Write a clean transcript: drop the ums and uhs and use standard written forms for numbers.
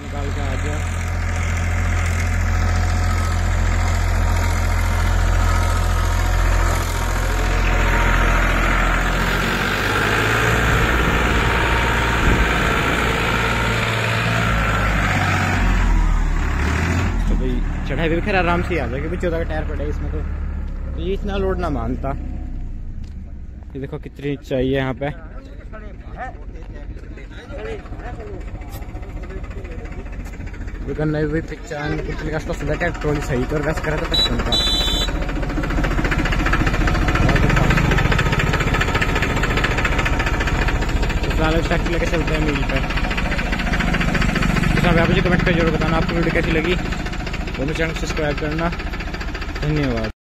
निकाल के आ गया। तो भाई चढ़ाई भी फिर आराम से आ जाएगी, 14 का टायर पड़ा है इसमें, तो ये इतना लोड ना मानता। ये देखो कितनी ऊंचाई है यहाँ पे। करना भी 95 के आसपास बैठा है, ट्रॉली सही कर वैसे करा था 55 का। तो स्टार्ट लेके चलते हैं मिल पे। तो आप मुझे कमेंट कर जरूर बताना आपको वीडियो कैसी लगी, वो भी चैनल सब्सक्राइब करना। धन्यवाद।